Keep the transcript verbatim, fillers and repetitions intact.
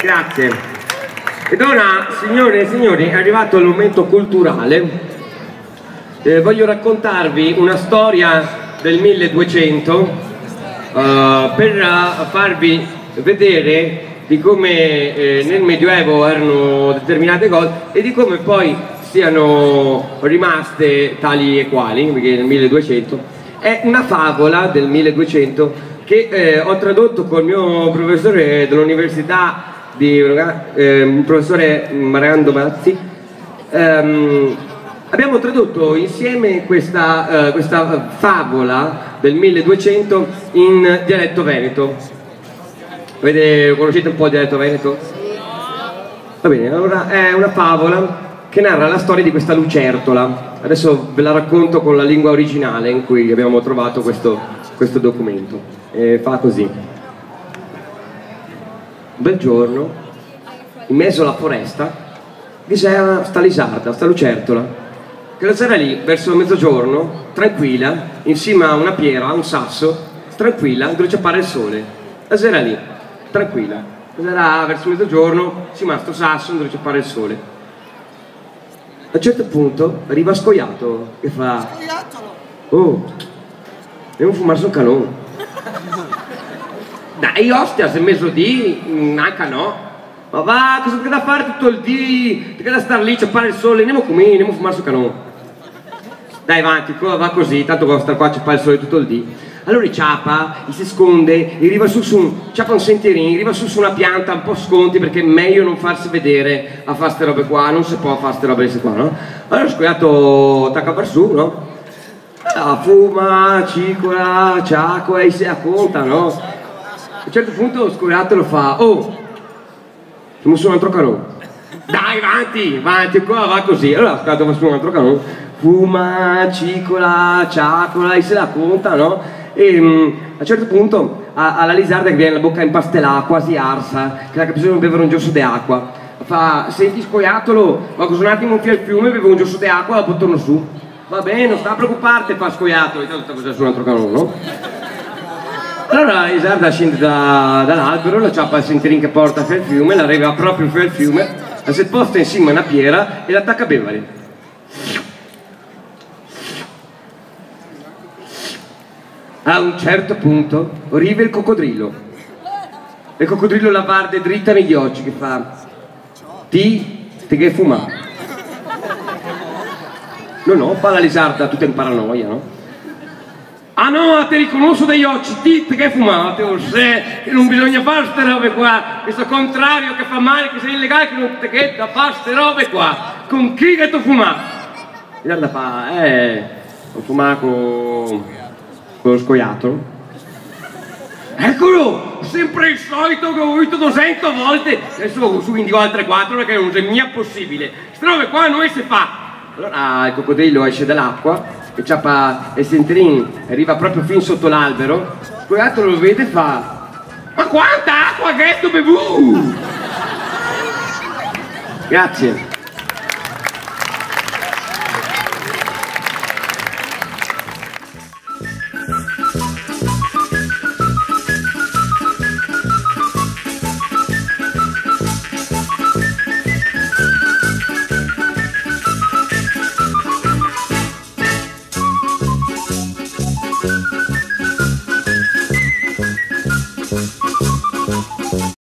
Grazie. Ed ora, signore e signori, è arrivato il momento culturale. Eh, voglio raccontarvi una storia del milleduecento uh, per uh, farvi vedere di come eh, nel Medioevo erano determinate cose e di come poi siano rimaste tali e quali, perché nel milleduecento è una favola del milleduecento che eh, ho tradotto col mio professore dell'università di eh, il professore Marando Mazzi. Um, abbiamo tradotto insieme questa, uh, questa favola del milleduecento in dialetto veneto. Avete, conoscete un po' il dialetto veneto? Va bene, allora è una favola che narra la storia di questa lucertola. Adesso ve la racconto con la lingua originale in cui abbiamo trovato questo, questo documento. E fa così. Un bel giorno, in mezzo alla foresta, vi c'era sta lisarda, sta lucertola, che la c'era lì verso mezzogiorno, tranquilla, insieme a una piera, a un sasso, tranquilla, dove ci appare il sole. La c'era lì, tranquilla. Era verso mezzogiorno, insieme a sto sasso, dove ci appare il sole. A un certo punto arriva Scoiattolo che fa: oh, andiamo a fumarsi un canone. Dai, ostia, se messo di, anche no. Ma va, cosa c'è da fare tutto il dì? Che da star lì, c'è appare il sole, andiamo a comì, andiamo a fumarsi un canone. Dai, avanti, va così, tanto va a stare qua, c'è appare il sole tutto il dì. Allora ciapa, si sconde, arriva su su, ciapa un sentierino, arriva su su una pianta un po' sconti perché è meglio non farsi vedere a fare ste robe qua, non si può fare ste robe qua, no? Allora Scoiattolo attacca per su, no? Ah, fuma, cicola, ciacqua e si racconta, no? A un certo punto Scoiattolo fa: oh, siamo su un altro canone. Dai, avanti, avanti, qua va così. Allora Scoiattolo va su un altro canone, fuma, cicola, ciaccola e se la conta, no? E um, a un certo punto alla lisarda che viene la bocca impastellata, quasi arsa, che ha bisogno di bere un giosso di acqua. Fa: senti Scoiattolo, ma così un attimo fino al fiume, bevo un giosso di acqua e poi torno su. Va bene, non sta a preoccuparti, fa Scoiattolo, intanto sta così su un altro canone, no? Allora la lisarda scende da, dall'albero, la ciappa il sentierin che porta fino al fiume, la arriva proprio fino al fiume, la si posta insieme a una piera e l'attacca a bere. A un certo punto arriva il coccodrillo. Il coccodrillo la guarda dritta negli occhi che fa: ti, ti che fuma? No, no, fa la lisarda tutta in paranoia, no? Ah no, ti riconosco dagli occhi, ti, ti che fumate, o se che non bisogna fare ste robe qua, questo contrario che fa male, che sei illegale, che non ti che da fare ste robe qua, con chi che tu fuma? Guarda fa, eh, ho fumato con... con lo Scoiattolo. Eccolo! Sempre il solito che ho visto duecento volte! Adesso su indico altre quattro perché non è mia possibile. Queste robe qua non si fa! Allora il coccodrillo esce dall'acqua e ciappa il sentierin, arriva proprio fin sotto l'albero. Scoiattolo lo vede e fa: ma quanta acqua che tu bevuto! Grazie.